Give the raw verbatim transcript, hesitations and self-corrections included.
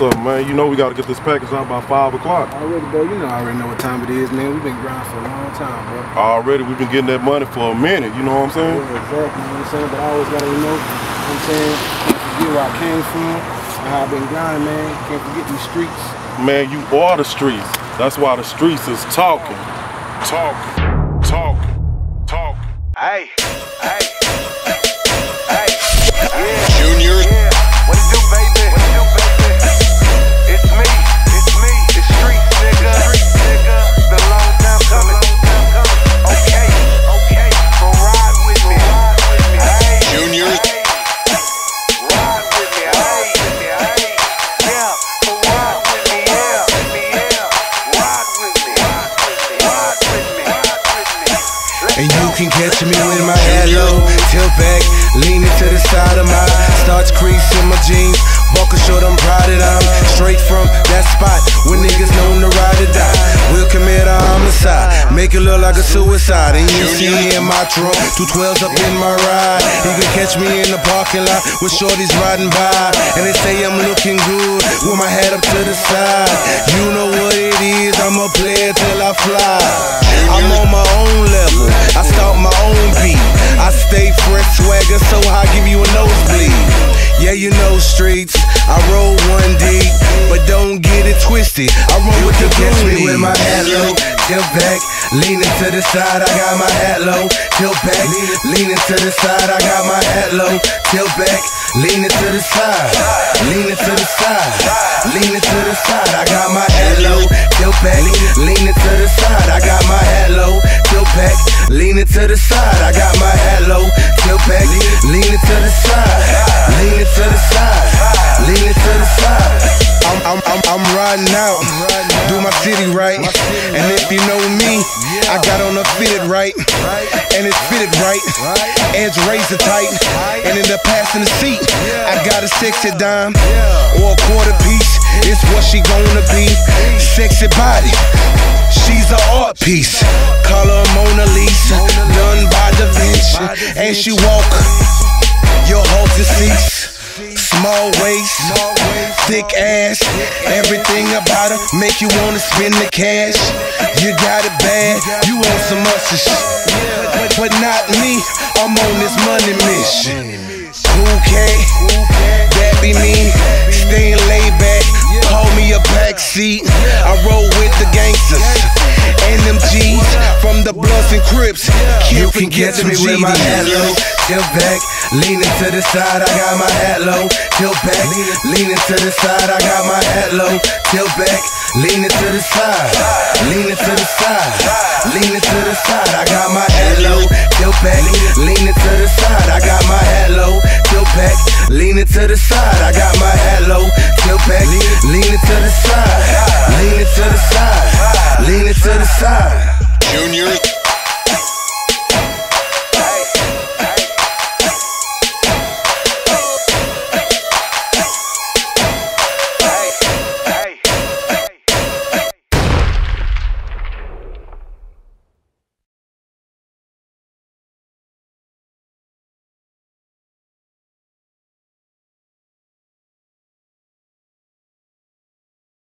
something, man. You know we gotta get this package out by five o'clock. Already, bro. You know I already know what time it is, man. We've been grinding for a long time, bro. Already, we've been getting that money for a minute, you know what I'm saying? Yeah, exactly, you know what I'm saying? But I always gotta, you know, you know what I'm saying, can't forget where I came from and how I've been grinding, man. Can't forget these streets. Man, you are the streets. That's why the streets is talking. Talking, talking, talking. Hey, hey, hey, yeah. Junior. Yeah. What it do, baby? What it do, baby? It's me, it's me, it's streets, nigga. Streets, nigga. Been a long time coming. Okay, okay, so ride with me. Ride with me. Hey, Junior. Hey. Ride with me, hey, with me, hey. Yeah, so ride with me, yeah, with me, yeah. Ride with me, ride with me, ride with me. And you can catch me with my head low, tilt back, leaning to the side of my starch crease in my jeans. Walking short, I'm proud that I'm straight from that spot where niggas known to ride or die. We'll commit a homicide, make it look like a suicide. And you see me in my trunk, two twelves up in my ride. You can catch me in the parking lot with shorties riding by, and they say I'm looking good with my head up to the side. You know what it is, I'm a player till I fly. I'm on my own level, I start my own beat. I stay fresh swagger, so I give you a nosebleed. Yeah, you know streets, I roll one deep, but don't get it twisted, I roll with the catch me with my hat low, tilt back, leaning to the side, I got my hat low, tilt back, leaning to the side, I got my hat low, tilt back, leaning to the side, leaning to the side, leaning to the side, I got my hat low, tilt back, leaning to the side, I got my hat low, tilt back, leaning to the side, I got my hat low, tilt back, leaning to the side, leaning to the side, leaning to the side. I'm, I'm, I'm, I'm riding out, do my city right, and if you know me, I got on a fitted right, and it's fitted right, edge razor tight, and in the passenger seat, I got a sexy dime, or a quarter piece, it's what she gonna be, sexy body, she's an art piece, call her Mona Lisa, done by Da Vinci, and she walk your halter seats. Small waist, thick ass, everything about her make you wanna spend the cash. You got it bad, you want some muscle shit, but not me, I'm on this money mission. Cool cat, that be me, staying laid back, call me a backseat. I roll with the gangsters and them G's from the Bloods and Crips. You can catch me with my hat low, tilt back, leaning to the side, I got my hat low, tilt back, leaning to the side, I got my hat low, tilt back, leaning to the side, leaning to the side, leaning to the side, I got my hat low, tilt back, leaning to the side, I got my hat low, tilt back, leaning to the side, I got my hat low, tilt back, leaning to the side, leaning to the side, leaning to the side. Junior.